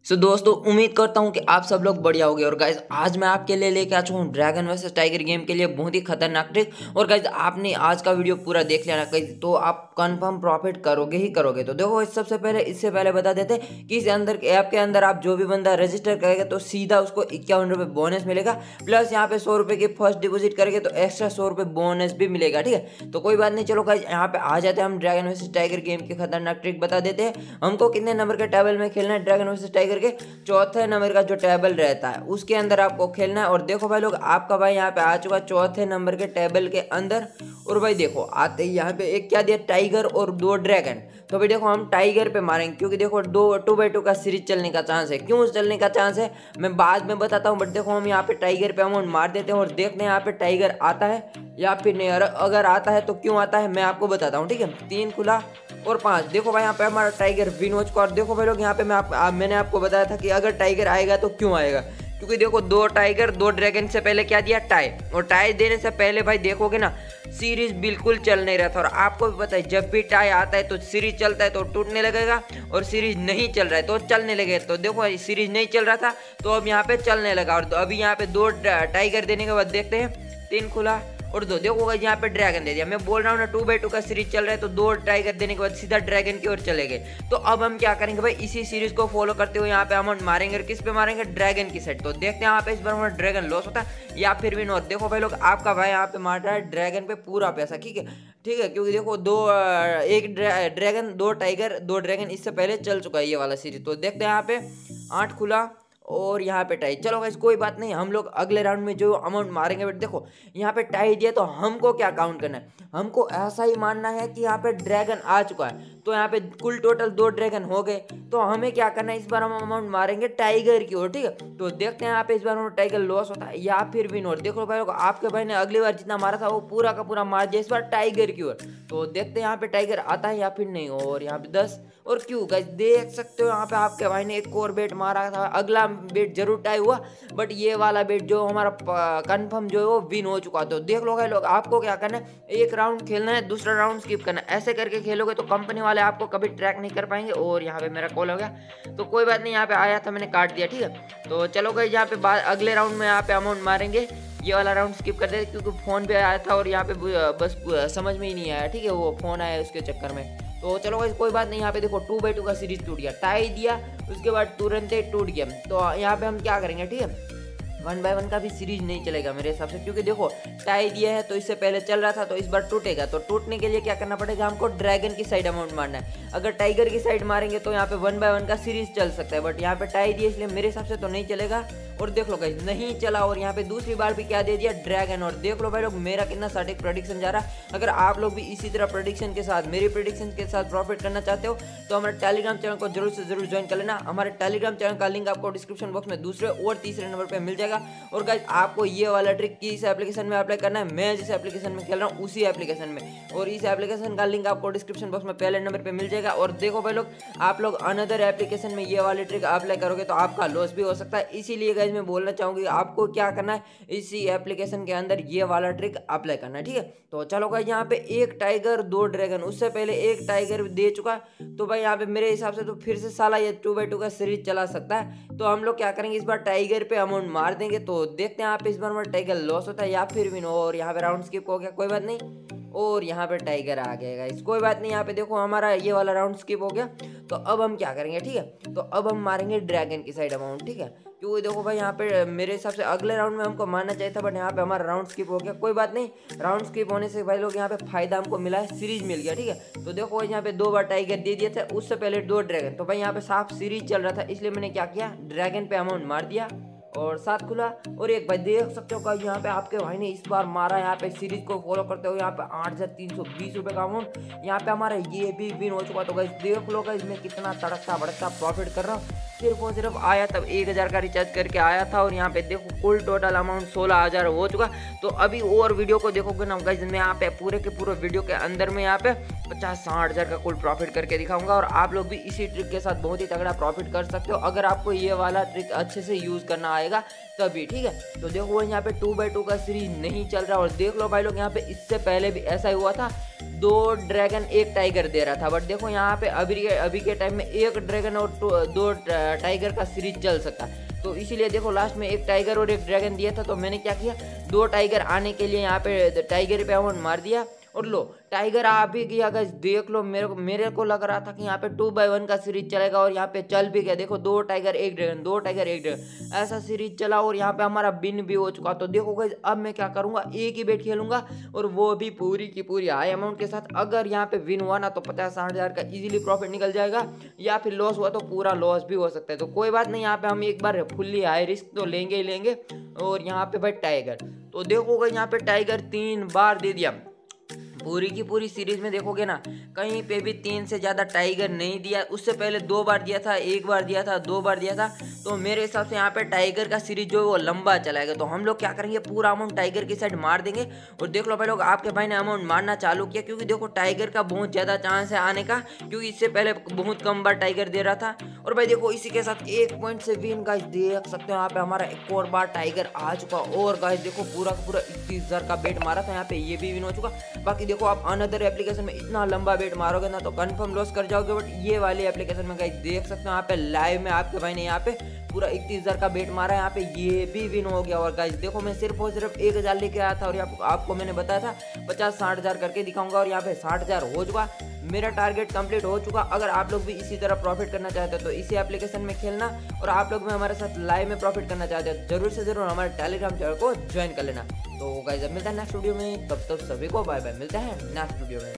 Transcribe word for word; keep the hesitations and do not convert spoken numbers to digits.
सो so, दोस्तों उम्मीद करता हूँ कि आप सब लोग बढ़िया होंगे। और गाइज आज मैं आपके लिए लेके आ चुका हूँ ड्रैगन वर्सेस टाइगर गेम के लिए बहुत ही खतरनाक ट्रिक। और गाइज आपने आज का वीडियो पूरा देख लिया ना गाइज, तो आप कंफर्म प्रॉफिट करोगे ही करोगे। तो देखो इस सबसे पहले इससे पहले बता देते कि इस अंदर ऐप के अंदर आप जो भी बंदा रजिस्टर करेगा तो सीधा उसको इक्यावन रुपये बोनस मिलेगा, प्लस यहाँ पे सौ रुपये की फर्स्ट डिपोजिट करेंगे तो एक्स्ट्रा सौ रुपये बोनस भी मिलेगा। ठीक है, तो कोई बात नहीं, चलो गाइज यहाँ पे आ जाते हैं। हम ड्रैगन वर्सेस टाइगर गेम की खतरनाक ट्रिक बता देते हैं। हमको कितने नंबर के टेबल में खेलना है ड्रैगन वर्सेस टाइगर के, चौथे नंबर का जो टेबल रहता है उसके अंदर आपको खेलना है। और देखो भाई लोग, आपका भाई यहाँ पे आ चुका है चौथे नंबर के टेबल के अंदर। और भाई देखो आते ही यहाँ पे एक क्या दिया, टाइगर और दो ड्रैगन। तो भाई देखो हम टाइगर पे मारेंगे, क्योंकि देखो दो टू बाई टू का सीरीज चलने का चांस है। क्यों चलने का चांस है मैं बाद में बताता हूँ, बट देखो हम यहाँ पे टाइगर पे अमाउंट मार देते हैं और देखते हैं यहाँ पे टाइगर आता है या फिर नहीं। और अगर आता है तो क्यों आता है मैं आपको बताता हूँ। ठीक है, तीन खुला और पाँच। देखो भाई यहाँ पे हमारा टाइगर विन हो चुका। और देखो भाई लोग यहाँ पे मैं आप, आप मैंने आपको बताया था कि अगर टाइगर आएगा तो क्यों आएगा, क्योंकि देखो दो टाइगर दो ड्रैगन से पहले क्या दिया, टाई। और टाई देने से पहले भाई देखोगे ना सीरीज बिल्कुल चल नहीं रहा था। और आपको भी पता है जब भी टाई आता है तो सीरीज चलता है तो टूटने लगेगा, और सीरीज नहीं चल रहा है तो चलने लगेगा। तो देखो सीरीज नहीं चल रहा था तो अब यहाँ पे चलने लगा। और अभी यहाँ पे दो टाइगर देने के बाद देखते हैं, तीन खुला और दो। देखो गाइस यहाँ पे ड्रैगन दे दिया। मैं बोल रहा हूँ ना टू बाई टू का सीरीज चल रहा है तो दो टाइगर देने के बाद सीधा ड्रैगन की ओर चले गए। तो अब हम क्या करेंगे भाई, इसी सीरीज को फॉलो करते हुए यहाँ पे अमाउंट मारेंगे। और किस पे मारेंगे, ड्रैगन की साइड। तो देखते हैं यहाँ पे इस बार हमारा ड्रैगन लॉस होता है या फिर विन होता है। देखो भाई लोग, आपका भाई यहाँ पे मार रहा है ड्रैगन पे पूरा पैसा। ठीक है ठीक है, क्योंकि देखो दो एक ड्रैगन दो टाइगर दो ड्रैगन इससे पहले चल चुका है ये वाला सीरीज। तो देखते हैं यहाँ पे आठ खुला और यहाँ पे टाई। चलो गाइस कोई बात नहीं, हम लोग अगले राउंड में जो अमाउंट मारेंगे। बट देखो यहाँ पे टाई दिया तो हमको क्या काउंट करना है, हमको ऐसा ही मानना है कि यहाँ पे ड्रैगन आ चुका है। तो यहाँ पे कुल टोटल दो ड्रैगन हो गए। तो हमें क्या करना है, इस बार हम अमाउंट मारेंगे टाइगर की ओर। ठीक है, तो देखते हैं यहाँ पे इस बार हमारा टाइगर लॉस होता है या फिर विन होता है। देखो भाई आपके भाई ने अगली बार जितना मारा था वो पूरा का पूरा मार दिया इस बार टाइगर की ओर। तो देखते हैं यहाँ पे टाइगर आता है या फिर नहीं। और यहाँ पे दस और क्यों गाइस देख सकते हो यहाँ पे आपके भाई ने एक और बेट मारा था। अगला बेट जरूर टाई हुआ, बट ये वाला बेट जो हमारा कंफर्म जो है वो विन हो चुका। तो देख लो लोग, आपको क्या करना है, एक राउंड खेलना है दूसरा राउंड स्किप करना है। ऐसे करके खेलोगे तो कंपनी वाले आपको कभी ट्रैक नहीं कर पाएंगे। और यहाँ पे मेरा कॉल हो गया तो कोई बात नहीं, यहाँ पे आया था मैंने काट दिया। ठीक है, तो चलो गाइस यहाँ पे अगले राउंड में यहाँ पे अमाउंट मारेंगे। ये वाला राउंड स्किप कर देते क्योंकि फोन पे आया था और यहाँ पे बस समझ में ही नहीं आया। ठीक है, वो फोन आया उसके चक्कर में। तो चलो गाइस कोई बात नहीं, यहाँ पे देखो टू बाई टू का सीरीज टूट गया, टाई दिया उसके बाद तुरंत ही टूट गया। तो यहाँ पे हम क्या करेंगे, ठीक है वन बाय वन का भी सीरीज नहीं चलेगा मेरे हिसाब से, क्योंकि देखो टाई दिया है तो इससे पहले चल रहा था तो इस बार टूटेगा। तो टूटने के लिए क्या करना पड़ेगा, हमको ड्रैगन की साइड अमाउंट मारना है। अगर टाइगर की साइड मारेंगे तो यहाँ पे वन बाय वन का सीरीज चल सकता है, बट यहाँ पे टाई दिया इसलिए मेरे हिसाब से तो नहीं चलेगा। और देख लो गाइस नहीं चला। और यहाँ पे दूसरी बार भी क्या दे दिया, ड्रैगन। और देख लो भाई लोग मेरा कितना सटीक प्रेडिक्शन जा रहा है। अगर आप लोग भी इसी तरह प्रेडिक्शन के साथ मेरी प्रेडिक्शन के साथ प्रॉफिट करना चाहते हो तो हमारे टेलीग्राम चैनल को जरूर से जरूर ज्वाइन कर लेना। हमारे टेलीग्राम चैनल का लिंक आपको डिस्क्रिप्शन बॉक्स में दूसरे और तीसरे नंबर पर मिल जाएगा। और गाइस आपको ये वाला ट्रिक किस एप्लीकेशन में अप्लाई करना है, मैं जिस एप्लीकेशन में खेल रहा हूँ उसी एप्लीकेशन में, और इस एप्लीकेशन का लिंक आपको डिस्क्रिप्शन बॉक्स में पहले नंबर पे मिल जाएगा। और देखो भाई लोग, आप लोग अनदर एप्लीकेशन में ये वाली ट्रिक अप्लाई करोगे तो आपका लॉस भी हो सकता है। इसीलिए गाइस मैं बोलना चाहूँगी आपको क्या करना है, इसी एप्लीकेशन के अंदर ये वाला ट्रिक अप्लाई करना है। ठीक है, तो चलो गाइस यहाँ पे एक टाइगर दो ड्रैगन, उससे पहले एक टाइगर दे चुका, तो भाई यहाँ पे मेरे हिसाब से तो फिर से साला ये टू बाई टू का सीरीज चला सकता है। तो हम लोग क्या करेंगे, इस बार टाइगर पे अमाउंट मार देंगे। तो देखते हैं यहाँ पे इस बार हमारा टाइगर लॉस होता है या फिर विन। और यहाँ पे राउंड स्किप हो गया, कोई बात नहीं। और यहाँ पे टाइगर आ गया गाइस, कोई बात नहीं। यहाँ पे देखो हमारा ये वाला राउंड स्किप हो गया। तो अब हम क्या करेंगे, ठीक है तो अब हम मारेंगे ड्रैगन की साइड अमाउंट। ठीक है, क्योंकि देखो भाई यहाँ पे मेरे हिसाब से अगले राउंड में हमको मारना चाहिए था, बट यहाँ पे हमारा राउंड स्किप हो गया। कोई बात नहीं, राउंड स्किप होने से भाई लोग यहाँ पे फायदा हमको मिला है, सीरीज मिल गया। ठीक है, तो देखो यहाँ पे दो बार टाइगर दे दिए थे, उससे पहले दो ड्रैगन। तो भाई यहाँ पे साफ सीरीज चल रहा था, इसलिए मैंने क्या किया, ड्रैगन पे अमाउंट मार दिया और सात खुला। और एक भाई देख सकते हो यहाँ पे आपके भाई ने इस बार मारा, यहाँ पे सीरीज को फॉलो करते हुए यहाँ पे आठ हजार तीन सौ बीस रुपए का अमाउंट यहाँ पे हमारा ये भी विन हो चुका। तो गाइस देख लो गाइस मैं कितना तड़कता भड़कता प्रॉफिट कर रहा हूँ। सिर्फ और सिर्फ आया तब एक हज़ार का रिचार्ज करके आया था। और यहाँ पे देखो कुल टोटल अमाउंट सोलह हज़ार हो चुका। तो अभी और वीडियो को देखोगे ना गाइस, मैं यहाँ पे पूरे के पूरे वीडियो के अंदर में यहाँ पे पचास साठ हज़ार का कुल प्रॉफिट करके दिखाऊंगा। और आप लोग भी इसी ट्रिक के साथ बहुत ही तगड़ा प्रॉफिट कर सकते हो अगर आपको ये वाला ट्रिक अच्छे से यूज़ करना आएगा। तभी, ठीक है। तो देखो यहाँ पे टू बाई टू का सीरीज नहीं चल रहा, और देख लो भाई लोग यहाँ पे इससे पहले भी ऐसा ही हुआ था, दो ड्रैगन एक टाइगर दे रहा था। बट देखो यहाँ पे अभी के अभी के टाइम में एक ड्रैगन और दो टाइगर का सीरीज चल सकता है। तो इसीलिए देखो लास्ट में एक टाइगर और एक ड्रैगन दिया था, तो मैंने क्या किया, दो टाइगर आने के लिए यहाँ पे टाइगर पे अमाउंट मार दिया, और लो टाइगर आ भी गया। गाइस देख लो, मेरे को मेरे को लग रहा था कि यहाँ पे टू बाई वन का सीरीज चलेगा, और यहाँ पे चल भी गया। देखो दो टाइगर एक ड्रैगन, दो टाइगर एक ड्रैगन, ऐसा सीरीज चला, और यहाँ पे हमारा बिन भी हो चुका। तो देखो गाइस अब मैं क्या करूंगा, एक ही बेट खेलूंगा, और वो भी पूरी की पूरी हाई अमाउंट के साथ। अगर यहाँ पे विन हुआ ना तो पचास साठ हजार का इजीली प्रॉफिट निकल जाएगा, या फिर लॉस हुआ तो पूरा लॉस भी हो सकता है। तो कोई बात नहीं, यहाँ पे हम एक बार फुल्ली हाई रिस्क तो लेंगे ही लेंगे। और यहाँ पे भाई टाइगर, तो देखोगे यहाँ पे टाइगर तीन बार दे दिया। पूरी की पूरी सीरीज में देखोगे ना, कहीं पे भी तीन से ज़्यादा टाइगर नहीं दिया। उससे पहले दो बार दिया था, एक बार दिया था, दो बार दिया था। तो मेरे हिसाब से यहाँ पे टाइगर का सीरीज जो है वो लंबा चलाएगा। तो हम लोग क्या करेंगे, पूरा अमाउंट टाइगर की साइड मार देंगे। और देख लो भाई लोग, आपके भाई ने अमाउंट मारना चालू किया, क्योंकि देखो टाइगर का बहुत ज़्यादा चांस है आने का, क्योंकि इससे पहले बहुत कम बार टाइगर दे रहा था। और भाई देखो इसी के साथ एक पॉइंट से विन, गाइस देख सकते हो यहाँ पे हमारा एक और बार टाइगर आ चुका। और गाइस देखो पूरा पूरा इक्कीस हजार का बेट मारा था, यहाँ पे ये भी विन हो चुका। बाकी देखो आप अनदर एप्लीकेशन में इतना लंबा बेट मारोगे ना तो कंफर्म लॉस कर जाओगे। बट ये वाली एप्लीकेशन में गाइस देख सकते हो यहाँ पे लाइव में आपके भाई ने यहाँ पे पूरा इकतीस हजार का बेट मारा है, यहाँ पे ये भी विन हो गया। और गाइस देखो मैं सिर्फ और सिर्फ एक हजार लेके आया था, और आप, आपको मैंने बताया था पचास साठ हजार करके दिखाऊंगा, और यहाँ पे साठ हजार हो चुका। मेरा टारगेट कंप्लीट हो चुका। अगर आप लोग भी इसी तरह प्रॉफिट करना चाहते हो तो इसी एप्लीकेशन में खेलना, और आप लोग भी हमारे साथ लाइव में प्रॉफिट करना चाहते हो जरूर से जरूर हमारे टेलीग्राम चैनल को ज्वाइन कर लेना। तो गाइस अब मिलता है नेक्स्ट वीडियो में, तब तक सभी को बाय बाय, मिलते हैं नेक्स्ट वीडियो में।